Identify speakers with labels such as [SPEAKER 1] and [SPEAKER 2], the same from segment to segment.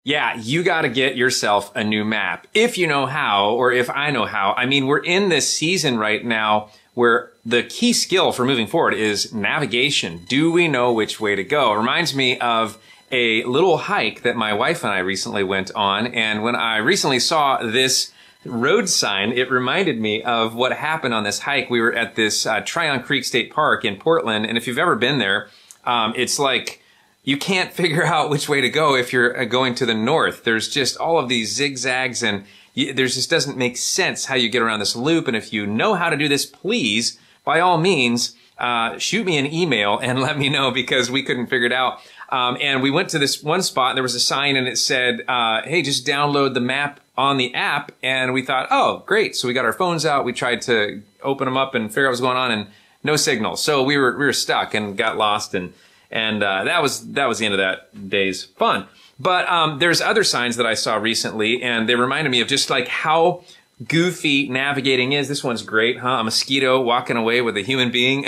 [SPEAKER 1] Yeah, you got to get yourself a new map. If you know how, or if I know how. I mean, we're in this season right now where the key skill for moving forward is navigation. Do we know which way to go? It reminds me of a little hike that my wife and I recently went on. And when I recently saw this road sign, it reminded me of what happened on this hike. We were at this Tryon Creek State Park in Portland. And if you've ever been there, it's like you can't figure out which way to go if you're going to the north. There's just all of these zigzags, and there just doesn't make sense how you get around this loop. And if you know how to do this, please, by all means, shoot me an email and let me know, because we couldn't figure it out. And we went to this one spot, and there was a sign, and it said, hey, just download the map on the app. And we thought, oh, great. So we got our phones out. We tried to open them up and figure out what was going on, and no signal. So we were stuck and got lost, and that was the end of that day's fun. But there's other signs that I saw recently, and they reminded me of just like how goofy navigating is. This one's great, huh? A mosquito walking away with a human being.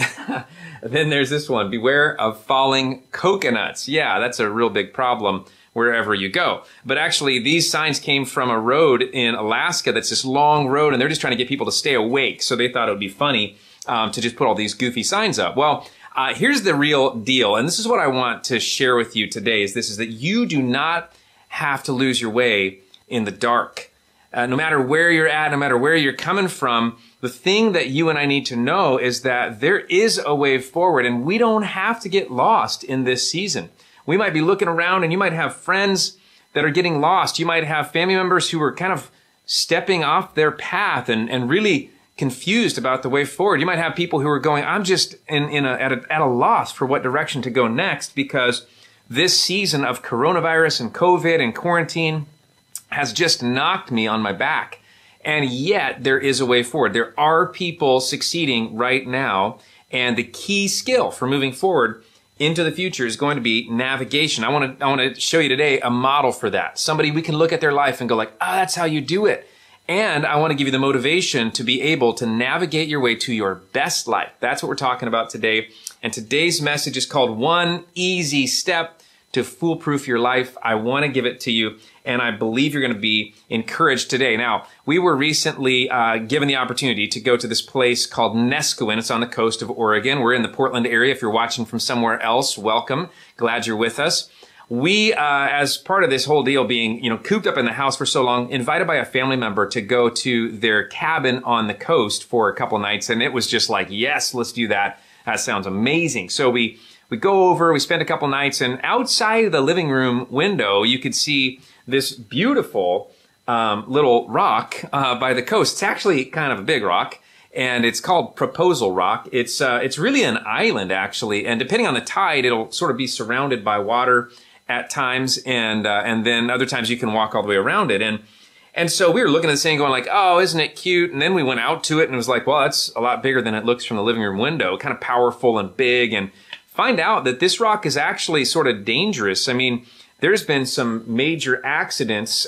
[SPEAKER 1] Then there's this one, beware of falling coconuts. Yeah, that's a real big problem wherever you go. But actually, these signs came from a road in Alaska that's this long road, and they're just trying to get people to stay awake. So they thought it would be funny to just put all these goofy signs up. Well, here's the real deal, and this is what I want to share with you today, is that you do not have to lose your way in the dark. No matter where you're at, no matter where you're coming from, the thing that you and I need to know is that there is a way forward, and we don't have to get lost in this season. We might be looking around, and you might have friends that are getting lost. You might have family members who are kind of stepping off their path and really confused about the way forward. You might have people who are going, I'm just at a loss for what direction to go next, because this season of coronavirus and COVID and quarantine has just knocked me on my back. And yet there is a way forward. There are people succeeding right now. And the key skill for moving forward into the future is going to be navigation. I want to show you today a model for that. Somebody we can look at their life and go like, oh, that's how you do it. And I want to give you the motivation to be able to navigate your way to your best life. That's what we're talking about today. And today's message is called One Easy Step to Foolproof Your Life. I want to give it to you, and I believe you're going to be encouraged today. Now, we were recently given the opportunity to go to this place called Neskowin. It's on the coast of Oregon. We're in the Portland area. If you're watching from somewhere else, welcome. Glad you're with us. We, as part of this whole deal being, cooped up in the house for so long, invited by a family member to go to their cabin on the coast for a couple nights. And it was just like, yes, let's do that. That sounds amazing. So we go over, we spend a couple nights, and outside of the living room window, you could see this beautiful little rock by the coast. It's actually kind of a big rock, and it's called Proposal Rock. It's really an island, actually, and depending on the tide, it'll sort of be surrounded by water at times, and then other times you can walk all the way around it. And so we were looking at this thing going like, oh, isn't it cute? And then we went out to it and it was like, well, that's a lot bigger than it looks from the living room window, kind of powerful and big, and find out that this rock is actually sort of dangerous. I mean, there's been some major accidents,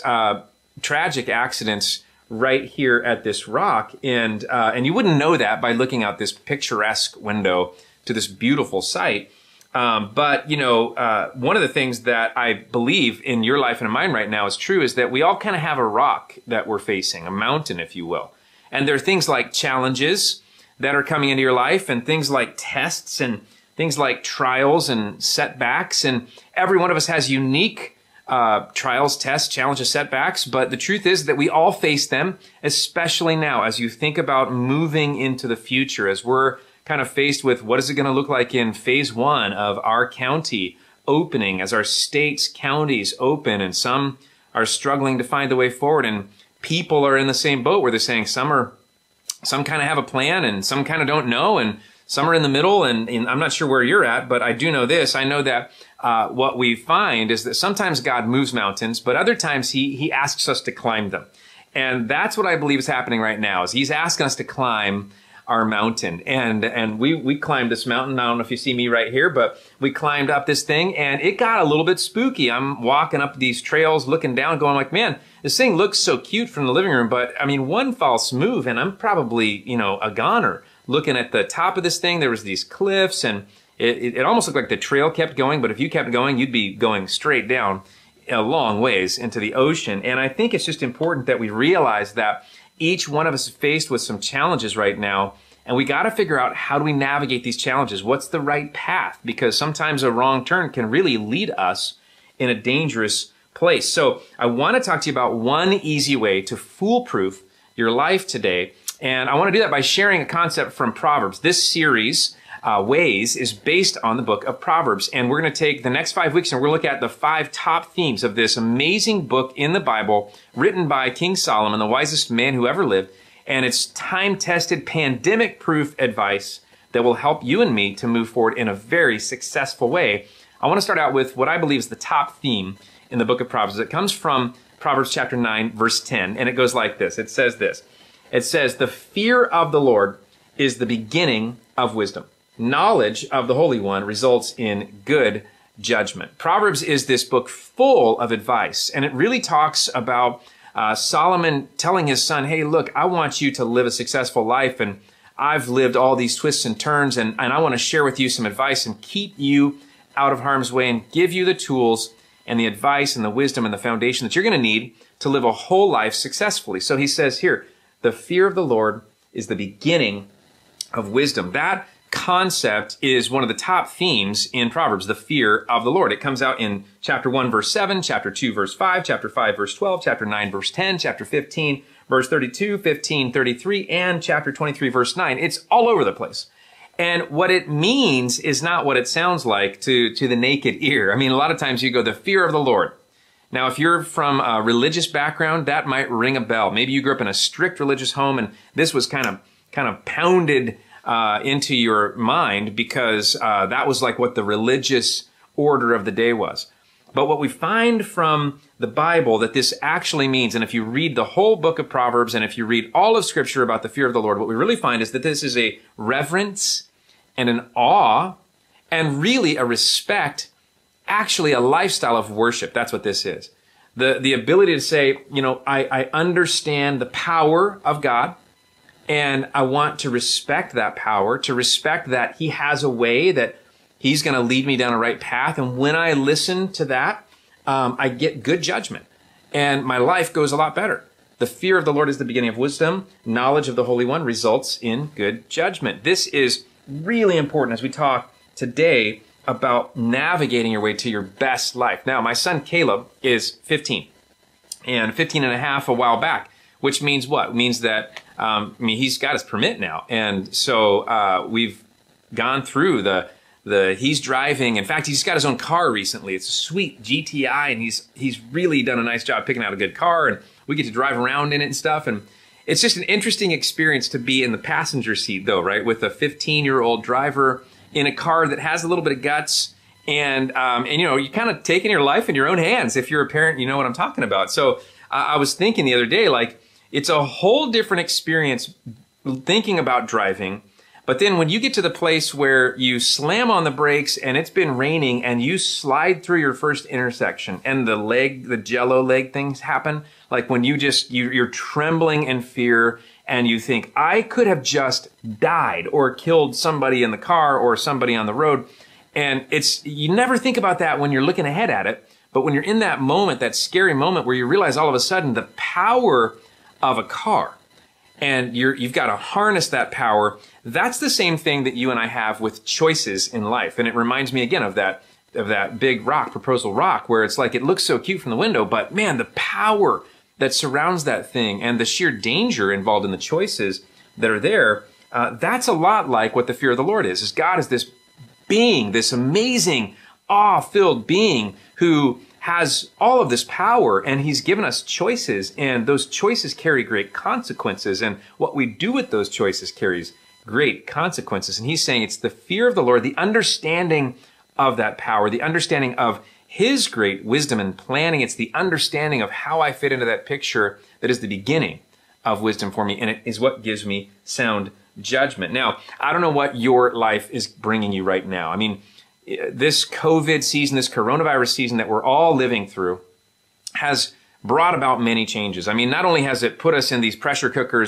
[SPEAKER 1] tragic accidents right here at this rock. And you wouldn't know that by looking out this picturesque window to this beautiful site. But one of the things that I believe in your life and in mine right now is true is that we all kind of have a rock that we're facing, a mountain, if you will. And there are things like challenges that are coming into your life, and things like tests, and things like trials and setbacks. And every one of us has unique trials, tests, challenges, setbacks. But the truth is that we all face them, especially now as you think about moving into the future, as we're kind of faced with what is it going to look like in phase 1 of our county opening, as our states, counties open, and some are struggling to find the way forward. And people are in the same boat where they're saying some kind of have a plan and some kind of don't know, and some are in the middle. And I'm not sure where you're at, but I do know this. I know that what we find is that sometimes God moves mountains, but other times he asks us to climb them. And that's what I believe is happening right now, is he's asking us to climb our mountain. And we climbed this mountain. I don't know if you see me right here, but we climbed up this thing, and it got a little bit spooky. I'm walking up these trails, looking down, going like, man, this thing looks so cute from the living room, but I mean, one false move and I'm probably, a goner. Looking at the top of this thing, there was these cliffs, and it almost looked like the trail kept going, but if you kept going, you'd be going straight down. a long ways into the ocean. And I think it's just important that we realize that each one of us is faced with some challenges right now, and we got to figure out, how do we navigate these challenges? What's the right path? Because sometimes a wrong turn can really lead us in a dangerous place. So I want to talk to you about one easy way to foolproof your life today. And I want to do that by sharing a concept from Proverbs. This series, Ways, is based on the book of Proverbs. And we're going to take the next 5 weeks and we're going to look at the 5 top themes of this amazing book in the Bible, written by King Solomon, the wisest man who ever lived. And it's time-tested, pandemic-proof advice that will help you and me to move forward in a very successful way. I want to start out with what I believe is the top theme in the book of Proverbs. It comes from Proverbs chapter 9, verse 10, and it goes like this. It says this. It says, "The fear of the Lord is the beginning of wisdom. Knowledge of the Holy One results in good judgment." Proverbs is this book full of advice, and it really talks about Solomon telling his son, hey, look, I want you to live a successful life, and I've lived all these twists and turns, and I want to share with you some advice and keep you out of harm's way and give you the tools and the advice and the wisdom and the foundation that you're going to need to live a whole life successfully. So he says here, the fear of the Lord is the beginning of wisdom. That concept is one of the top themes in Proverbs, the fear of the Lord. It comes out in chapter 1, verse 7, chapter 2, verse 5, chapter 5, verse 12, chapter 9, verse 10, chapter 15, verse 32, 15, 33, and chapter 23, verse 9. It's all over the place. And what it means is not what it sounds like to the naked ear. I mean, a lot of times you go, the fear of the Lord. Now, if you're from a religious background, that might ring a bell. Maybe you grew up in a strict religious home, and this was kind of pounded into your mind because that was like what the religious order of the day was. But what we find from the Bible that this actually means, and if you read the whole book of Proverbs and if you read all of Scripture about the fear of the Lord, what we really find is that this is a reverence and an awe and really a respect, actually a lifestyle of worship. That's what this is. The ability to say, you know, I understand the power of God, and I want to respect that power, to respect that He has a way that He's going to lead me down a right path. And when I listen to that, I get good judgment and my life goes a lot better. The fear of the Lord is the beginning of wisdom. Knowledge of the Holy One results in good judgment. This is really important as we talk today about navigating your way to your best life. Now, my son Caleb is 15 and 15 and a half a while back, which means what? It means that, he's got his permit now. And so we've gone through he's driving. In fact, he's got his own car recently. It's a sweet GTI, and he's really done a nice job picking out a good car, and we get to drive around in it and stuff. And it's just an interesting experience to be in the passenger seat, though, right? With a 15-year-old driver in a car that has a little bit of guts, and you know, you're kind of taking your life in your own hands. If you're a parent, you know what I'm talking about. So I was thinking the other day, like, it's a whole different experience thinking about driving. But then when you get to the place where you slam on the brakes and it's been raining and you slide through your first intersection and the jello leg things happen, like when you're trembling in fear and you think, I could have just died or killed somebody in the car or somebody on the road. And you never think about that when you're looking ahead at it. But when you're in that moment, that scary moment where you realize all of a sudden the power of a car, and you've got to harness that power. That's the same thing that you and I have with choices in life. And it reminds me again of that big rock, Proposal Rock, where it's like it looks so cute from the window, but man, the power that surrounds that thing and the sheer danger involved in the choices that are there, that's a lot like what the fear of the Lord is God is this being, this amazing, awe-filled being who has all of this power, and He's given us choices, and those choices carry great consequences, and what we do with those choices carries great consequences. And He's saying it's the fear of the Lord, the understanding of that power, the understanding of His great wisdom and planning. It's the understanding of how I fit into that picture that is the beginning of wisdom for me, and it is what gives me sound judgment. Now, I don't know what your life is bringing you right now. I mean, this COVID season, this coronavirus season that we're all living through has brought about many changes. I mean, not only has it put us in these pressure cookers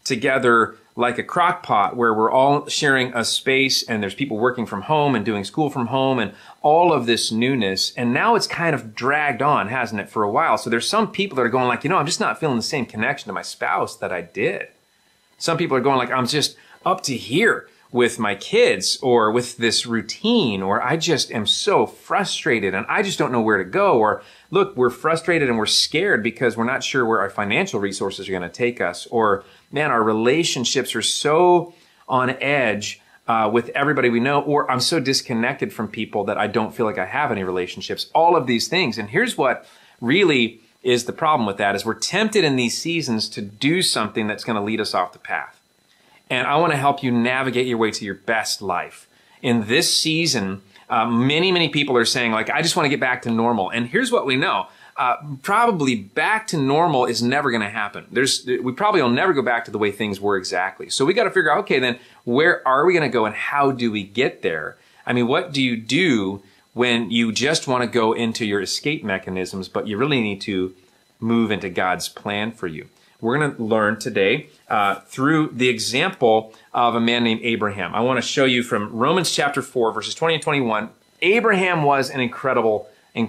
[SPEAKER 1] together like a crock pot where we're all sharing a space and there's people working from home and doing school from home and all of this newness. And now it's kind of dragged on, hasn't it, for a while? So there's some people that are going like, I'm just not feeling the same connection to my spouse that I did. Some people are going like, I'm just up to here with my kids or with this routine, or I just am so frustrated and I just don't know where to go. Or look, we're frustrated and we're scared because we're not sure where our financial resources are going to take us. Or man, our relationships are so on edge with everybody we know, or I'm so disconnected from people that I don't feel like I have any relationships. All of these things. And here's what really is the problem with that is we're tempted in these seasons to do something that's going to lead us off the path. And I want to help you navigate your way to your best life. In this season, many people are saying, like, I just want to get back to normal. And here's what we know. Probably back to normal is never going to happen. We probably will never go back to the way things were exactly. So we got to figure out, okay, then where are we going to go and how do we get there? I mean, what do you do when you just want to go into your escape mechanisms, but you really need to move into God's plan for you? We're going to learn today through the example of a man named Abraham. I want to show you from Romans chapter 4, verses 20 and 21. Abraham was an incredible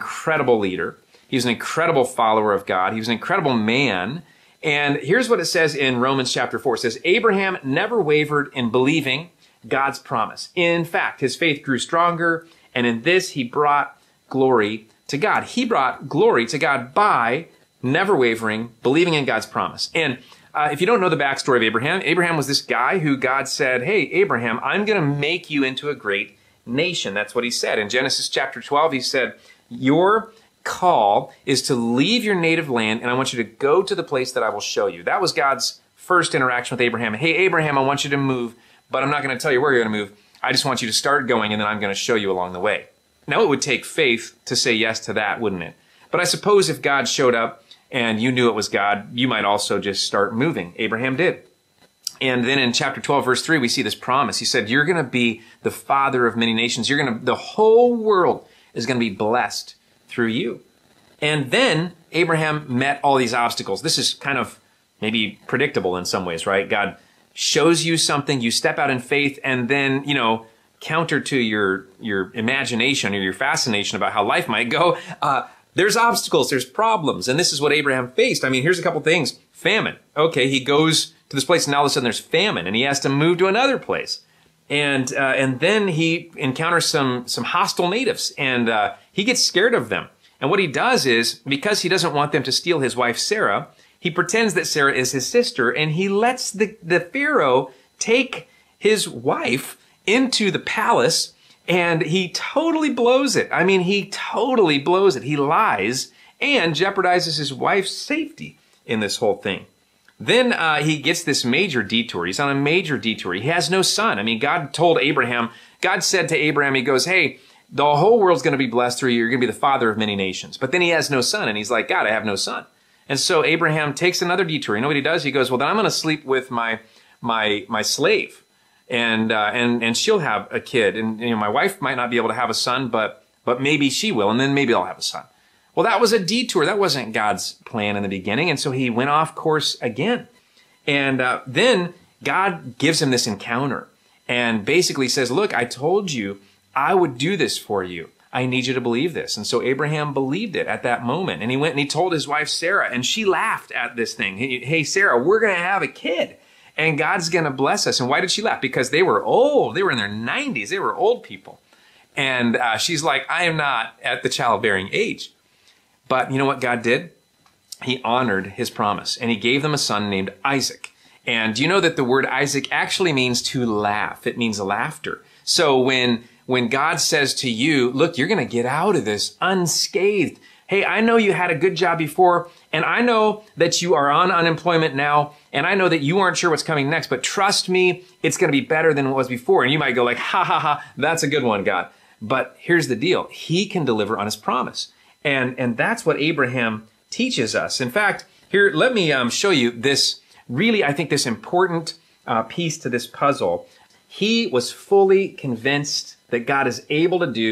[SPEAKER 1] leader. He was an incredible follower of God. He was an incredible man. And here's what it says in Romans chapter 4. It says, Abraham never wavered in believing God's promise. In fact, his faith grew stronger, and in this he brought glory to God. He brought glory to God by never wavering, believing in God's promise. And if you don't know the backstory of Abraham, Abraham was this guy who God said, hey, Abraham, I'm going to make you into a great nation. That's what he said. In Genesis chapter 12, he said, your call is to leave your native land, and I want you to go to the place that I will show you. That was God's first interaction with Abraham. Hey, Abraham, I want you to move, but I'm not going to tell you where you're going to move. I just want you to start going, and then I'm going to show you along the way. Now, it would take faith to say yes to that, wouldn't it? But I suppose if God showed up and you knew it was God, you might also just start moving. Abraham did. And then in chapter 12, verse 3, we see this promise. He said, you're going to be the father of many nations. The whole world is going to be blessed through you. And then Abraham met all these obstacles. This is kind of maybe predictable in some ways, right? God shows you something, you step out in faith, and then, counter to your imagination or your fascination about how life might go, there's obstacles, there's problems. And this is what Abraham faced. I mean, here's a couple things. Famine. Okay, he goes to this place and now all of a sudden there's famine and he has to move to another place. And then he encounters some hostile natives and he gets scared of them. And what he does is, because he doesn't want them to steal his wife Sarah, he pretends that Sarah is his sister and he lets the Pharaoh take his wife into the palace. And he totally blows it. I mean, he totally blows it. He lies and jeopardizes his wife's safety in this whole thing. Then he gets this major detour. He's on a major detour. He has no son. I mean, God said to Abraham, he goes, hey, the whole world's going to be blessed through you. You're going to be the father of many nations. But then he has no son. And he's like, God, I have no son. And so Abraham takes another detour. You know what he does? He goes, well, then I'm going to sleep with my slave. And she'll have a kid, and my wife might not be able to have a son, but maybe she will, and then maybe I'll have a son. Well, that was a detour. That wasn't God's plan in the beginning, and so he went off course again. And then God gives him this encounter and basically says, look, I told you I would do this for you. I need you to believe this. And so Abraham believed it at that moment, and he went and he told his wife Sarah, and she laughed at this thing. Hey, Sarah, we're going to have a kid. And God's going to bless us. And why did she laugh? Because they were old. They were in their 90s. They were old people. And she's like, I am not at the childbearing age. But you know what God did? He honored his promise. And he gave them a son named Isaac. And do you know that the word Isaac actually means to laugh? It means laughter. So when God says to you, look, you're going to get out of this unscathed. Hey, I know you had a good job before, and I know that you are on unemployment now, and I know that you aren't sure what's coming next, but trust me, it's going to be better than it was before. And you might go like, ha, ha, ha, that's a good one, God. But here's the deal. He can deliver on his promise. And that's what Abraham teaches us. In fact, here, let me show you this really, I think, this important piece to this puzzle. He was fully convinced that God is able to do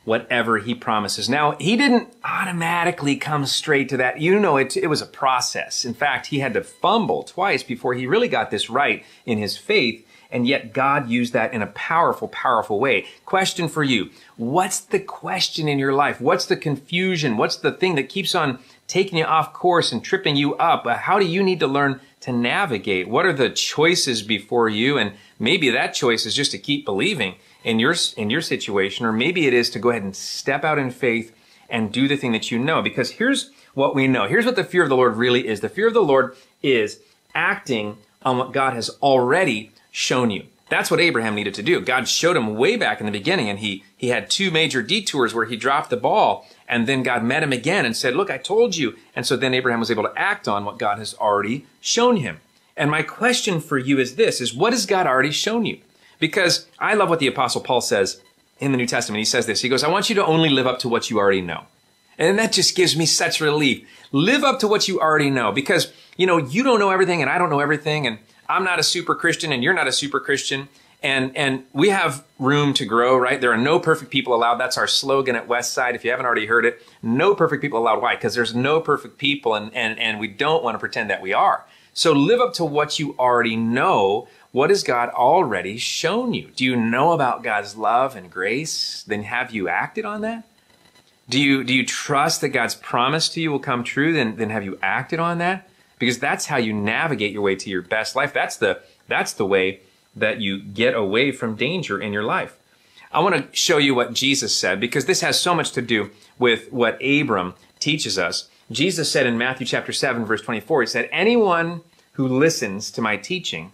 [SPEAKER 1] whatever he promises. Now, he didn't automatically come straight to that. You know, it was a process. In fact, he had to fumble twice before he really got this right in his faith. And yet God used that in a powerful, powerful way. Question for you. What's the question in your life? What's the confusion? What's the thing that keeps on taking you off course and tripping you up? How do you need to learn to navigate? What are the choices before you? And maybe that choice is just to keep believing in your situation, or maybe it is to go ahead and step out in faith and do the thing that you know. Because here's what we know. Here's what the fear of the Lord really is. The fear of the Lord is acting on what God has already shown you. That's what Abraham needed to do. God showed him way back in the beginning, and he had 2 major detours where he dropped the ball, and then God met him again and said, look, I told you. And so then Abraham was able to act on what God has already shown him. And my question for you is this, is what has God already shown you? Because I love what the Apostle Paul says in the New Testament. He says this, he goes, I want you to only live up to what you already know. And that just gives me such relief. Live up to what you already know, because, you know, you don't know everything and I don't know everything, and I'm not a super Christian and you're not a super Christian. And we have room to grow, right? There are no perfect people allowed. That's our slogan at Westside. If you haven't already heard it, no perfect people allowed. Why? Because there's no perfect people, and we don't want to pretend that we are. So live up to what you already know. What has God already shown you? Do you know about God's love and grace? Then have you acted on that? Do you trust that God's promise to you will come true? Then have you acted on that? Because that's how you navigate your way to your best life. That's the way that you get away from danger in your life. I want to show you what Jesus said, because this has so much to do with what Abram teaches us. Jesus said in Matthew chapter 7, verse 24, he said, anyone who listens to my teaching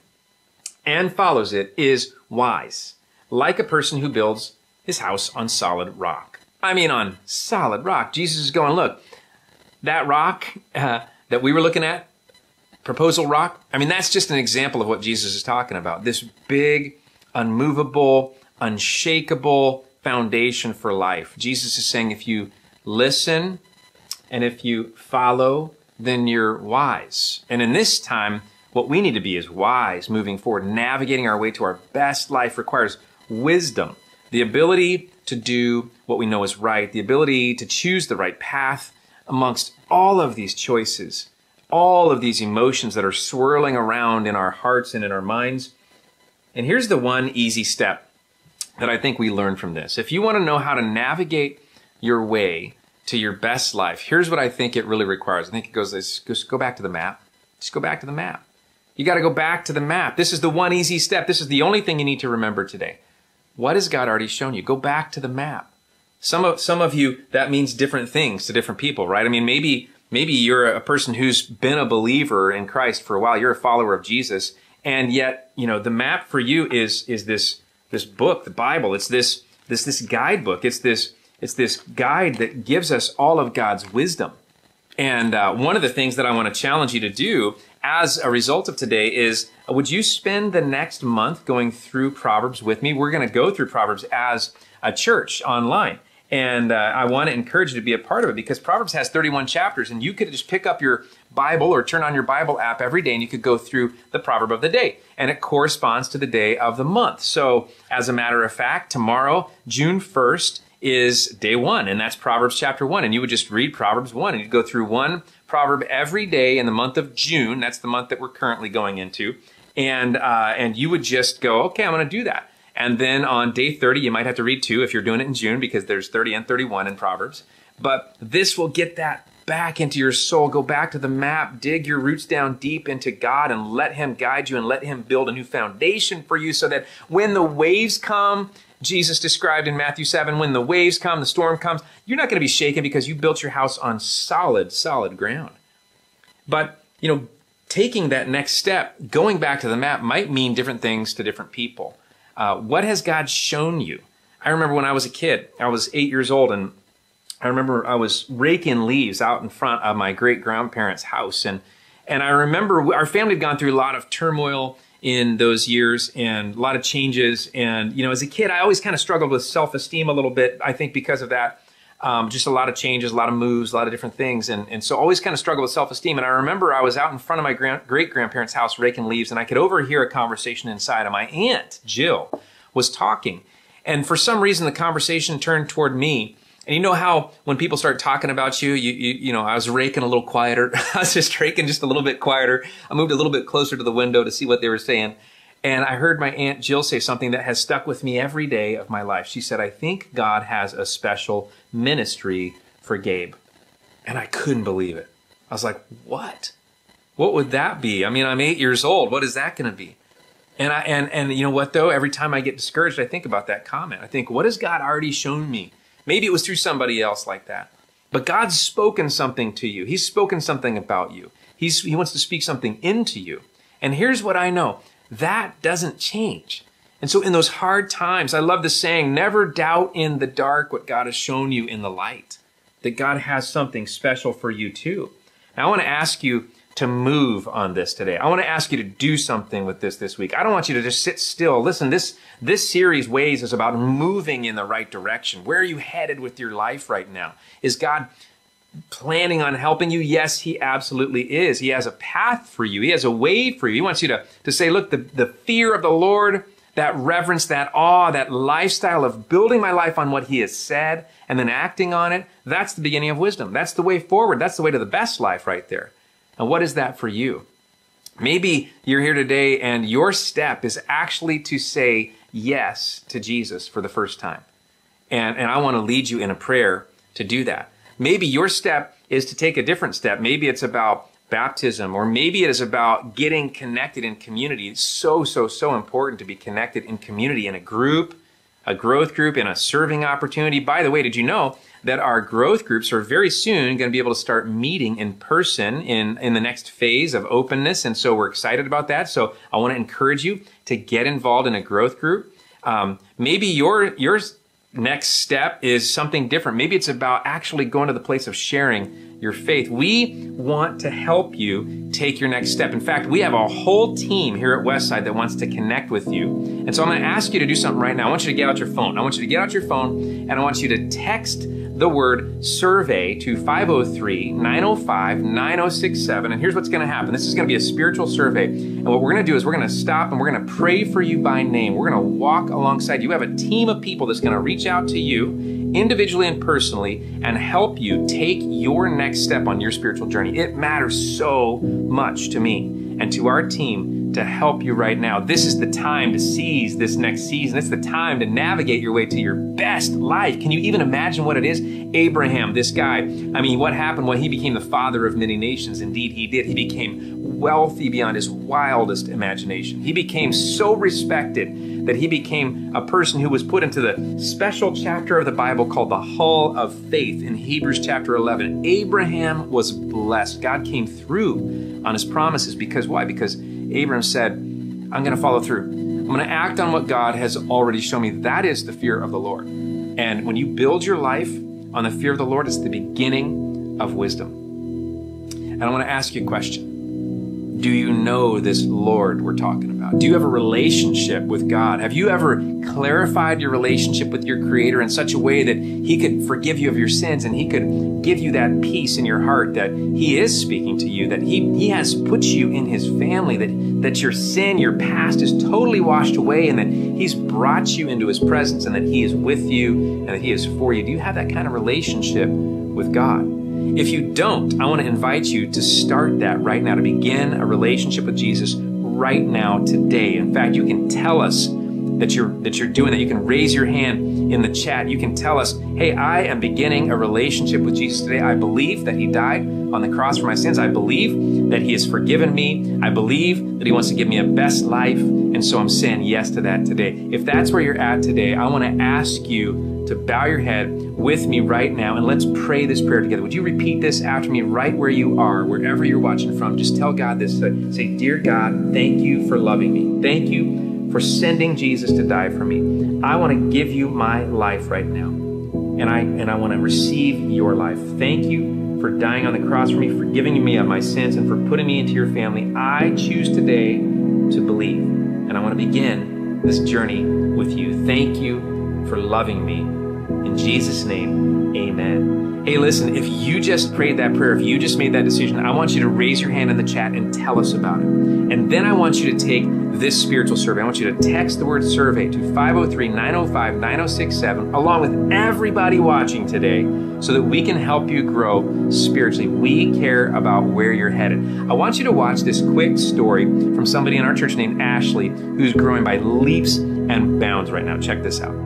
[SPEAKER 1] and follows it is wise, like a person who builds his house on solid rock. I mean, on solid rock. Jesus is going, look, that rock that we were looking at, Proposal Rock, I mean, that's just an example of what Jesus is talking about. This big, unmovable, unshakable foundation for life. Jesus is saying if you listen and if you follow, then you're wise. And in this time, what we need to be is wise moving forward. Navigating our way to our best life requires wisdom, the ability to do what we know is right, the ability to choose the right path amongst all of these choices, all of these emotions that are swirling around in our hearts and in our minds. And here's the one easy step that I think we learn from this. If you want to know how to navigate your way to your best life, here's what I think it really requires. I think it goes this, just go back to the map. Just go back to the map. You got to go back to the map. This is the one easy step. This is the only thing you need to remember today. What has God already shown you? Go back to the map. Some of you, that means different things to different people, right? I mean, maybe you're a person who's been a believer in Christ for a while. You're a follower of Jesus. And yet, you know, the map for you is this book, the Bible. It's this guidebook. It's this guide that gives us all of God's wisdom. And one of the things that I want to challenge you to do as a result of today is, would you spend the next month going through Proverbs with me? We're going to go through Proverbs as a church online. And I want to encourage you to be a part of it, because Proverbs has 31 chapters, and you could just pick up your Bible or turn on your Bible app every day, and you could go through the proverb of the day. And it corresponds to the day of the month. So as a matter of fact, tomorrow, June 1st, is day 1, and that's Proverbs chapter 1. And you would just read Proverbs 1, and you'd go through one proverb every day in the month of June. That's the month that we're currently going into. And you would just go, okay, I'm going to do that. And then on day 30, you might have to read 2 if you're doing it in June, because there's 30 and 31 in Proverbs. But this will get that back into your soul. Go back to the map, dig your roots down deep into God, and let Him guide you and let Him build a new foundation for you, so that when the waves come, Jesus described in Matthew 7, when the waves come, the storm comes, you're not going to be shaken because you built your house on solid ground. But, you know, taking that next step, going back to the map, might mean different things to different people. What has God shown you? I remember when I was a kid, I was 8 years old, and I remember I was raking leaves out in front of my great-grandparents' house. And I remember our family had gone through a lot of turmoil in those years and a lot of changes. And, you know, as a kid, I always kind of struggled with self-esteem a little bit, I think because of that. Just a lot of changes, a lot of moves, a lot of different things. And so always kind of struggled with self-esteem. And I remember I was out in front of my great-grandparents' house raking leaves, and I could overhear a conversation inside, and my aunt, Jill, was talking. And for some reason, the conversation turned toward me. And you know how when people start talking about you, I was raking a little quieter. I was just raking just a little bit quieter. I moved a little bit closer to the window to see what they were saying. And I heard my Aunt Jill say something that has stuck with me every day of my life. She said, I think God has a special ministry for Gabe. And I couldn't believe it. I was like, what? What would that be? I mean, I'm 8 years old. What is that going to be? And you know what, though? Every time I get discouraged, I think about that comment. I think, what has God already shown me? Maybe it was through somebody else like that. But God's spoken something to you. He's spoken something about you. He wants to speak something into you. And here's what I know. That doesn't change. And so in those hard times, I love the saying, never doubt in the dark what God has shown you in the light. That God has something special for you too. Now, I want to ask you to move on this today. I want to ask you to do something with this week. I don't want you to just sit still. Listen, this series, Ways, is about moving in the right direction. Where are you headed with your life right now? Is God planning on helping you? Yes, he absolutely is. He has a path for you. He has a way for you. He wants you to say, look, the fear of the Lord, that reverence, that awe, that lifestyle of building my life on what he has said and then acting on it, that's the beginning of wisdom. That's the way forward. That's the way to the best life right there. And what is that for you? Maybe you're here today and your step is actually to say yes to Jesus for the first time. And I want to lead you in a prayer to do that. Maybe your step is to take a different step. Maybe it's about baptism, or maybe it is about getting connected in community. It's so important to be connected in community, in a group, a growth group, in a serving opportunity. By the way, did you know that our growth groups are very soon going to be able to start meeting in person in the next phase of openness? And so we're excited about that. So I want to encourage you to get involved in a growth group. Maybe your next step is something different. Maybe it's about actually going to the place of sharing your faith. We want to help you take your next step. In fact, we have a whole team here at Westside that wants to connect with you. And so I'm going to ask you to do something right now. I want you to get out your phone. I want you to get out your phone and I want you to text the word survey to 503-905-9067. And here's what's going to happen. This is going to be a spiritual survey. And what we're going to do is we're going to stop and we're going to pray for you by name. We're going to walk alongside you. We have a team of people that's going to reach out to you individually and personally and help you take your next step on your spiritual journey. It matters so much to me and to our team to help you right now. This is the time to seize this next season. It's the time to navigate your way to your best life. Can you even imagine what it is? Abraham, this guy, what happened when he became the father of many nations? Indeed, he did. He became wealthy beyond his wildest imagination. He became so respected that he became a person who was put into the special chapter of the Bible called the Hall of Faith in Hebrews chapter 11. Abraham was blessed. God came through on his promises. Because why? Because Abraham said, I'm going to follow through. I'm going to act on what God has already shown me. That is the fear of the Lord. And when you build your life on the fear of the Lord, it's the beginning of wisdom. And I want to ask you a question. Do you know this Lord we're talking about? Do you have a relationship with God? Have you ever clarified your relationship with your Creator in such a way that He could forgive you of your sins and He could give you that peace in your heart that He is speaking to you, that He has put you in His family, that your sin, your past is totally washed away, and that He's brought you into His presence, and that He is with you and that He is for you? Do you have that kind of relationship with God? If you don't, I want to invite you to start that right now, to begin a relationship with Jesus right now, today. In fact, you can tell us that you're doing that. You can raise your hand in the chat. You can tell us, hey, I am beginning a relationship with Jesus today. I believe that He died on the cross for my sins. I believe that He has forgiven me. I believe that He wants to give me a best life. And so I'm saying yes to that today. If that's where you're at today, I want to ask you to bow your head with me right now, and let's pray this prayer together. Would you repeat this after me right where you are, wherever you're watching from? Just tell God this. Say, Dear God, thank you for loving me. Thank you for sending Jesus to die for me. I want to give you my life right now, and I want to receive your life. Thank you for dying on the cross for me, for giving me of my sins, and for putting me into your family. I choose today to believe, and I want to begin this journey with you. Thank you for loving me. In Jesus' name, amen. Hey, listen, if you just prayed that prayer, if you just made that decision, I want you to raise your hand in the chat and tell us about it. And then I want you to take this spiritual survey, I want you to text the word survey to 503-905-9067 along with everybody watching today so that we can help you grow spiritually. We care about where you're headed. I want you to watch this quick story from somebody in our church named Ashley who's growing by leaps and bounds right now. Check this out.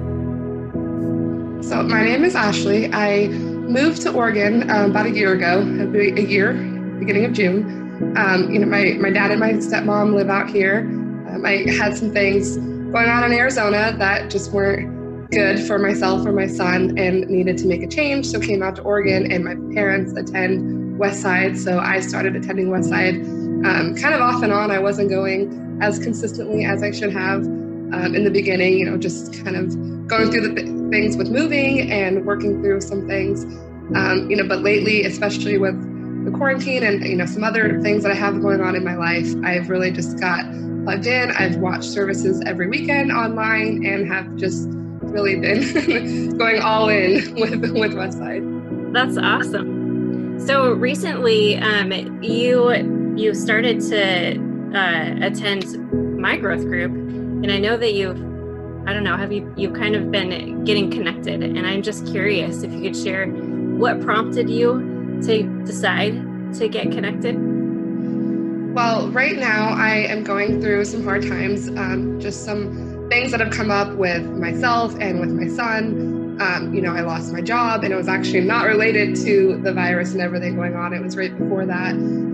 [SPEAKER 2] So my name is Ashley. I moved to Oregon about a year ago, beginning of June. My dad and my stepmom live out here. I had some things going on in Arizona that just weren't good for myself or my son and needed to make a change. So came out to Oregon, and my parents attend Westside. So I started attending Westside kind of off and on. I wasn't going as consistently as I should have in the beginning, just kind of going through the things with moving and working through some things. But lately, especially with the quarantine and, some other things that I have going on in my life, I've really just got plugged in. I've watched services every weekend online and have just really been going all in with Westside.
[SPEAKER 3] That's awesome. So recently, you started to attend my growth group, and I know that you've kind of been getting connected, and I'm just curious if you could share what prompted you to decide to get connected.
[SPEAKER 2] Well, right now I am going through some hard times, just some things that have come up with myself and with my son. I lost my job, and it was actually not related to the virus and everything going on. It was right before that.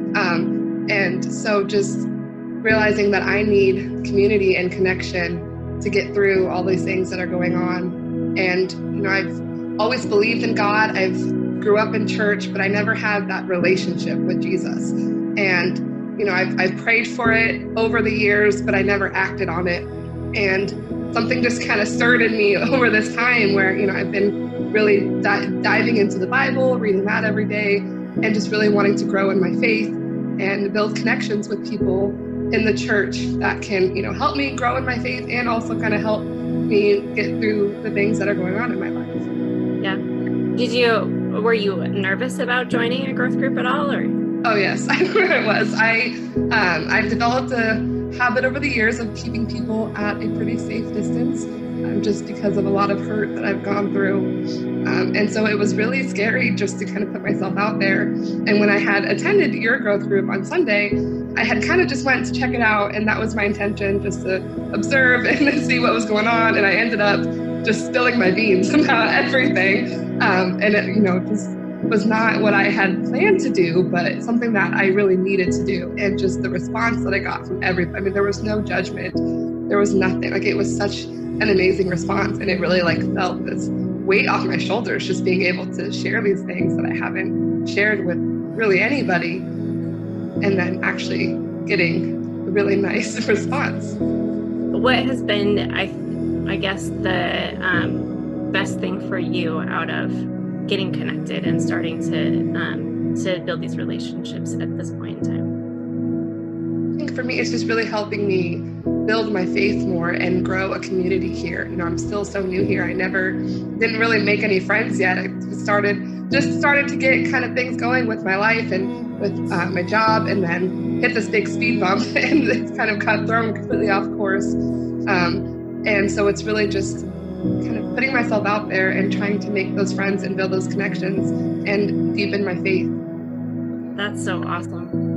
[SPEAKER 2] And so just realizing that I need community and connection to get through all these things that are going on. And, I've always believed in God. I've grew up in church, but I never had that relationship with Jesus. And, I've prayed for it over the years, but I never acted on it. And something just kind of stirred in me over this time where, I've been really diving into the Bible, reading that every day, and just really wanting to grow in my faith and build connections with people in the church that can, help me grow in my faith and also kind of help me get through the things that are going on in my life.
[SPEAKER 3] Yeah. Were you nervous about joining a growth group at all, or?
[SPEAKER 2] Oh yes, I was. I've developed a habit over the years of keeping people at a pretty safe distance, just because of a lot of hurt that I've gone through. And so it was really scary just to kind of put myself out there. And when I had attended your growth group on Sunday, I had kind of just went to check it out, and that was my intention, just to observe and see what was going on. And I ended up just spilling my beans about everything. And it, just was not what I had planned to do, but something that I really needed to do. And just the response that I got from everybody, there was no judgment. There was nothing. It was such an amazing response. And it really felt this weight off my shoulders, just being able to share these things that I haven't shared with really anybody. And then actually getting a really nice response.
[SPEAKER 3] What has been, I guess, the best thing for you out of getting connected and starting to build these relationships at this point in time?
[SPEAKER 2] I think for me, it's just really helping me build my faith more and grow a community here. I'm still so new here. I didn't really make any friends yet. I started to get kind of things going with my life and with my job, and then hit this big speed bump, and it's kind of got thrown completely off course. And so it's really just kind of putting myself out there and trying to make those friends and build those connections and deepen my faith.
[SPEAKER 3] That's so awesome.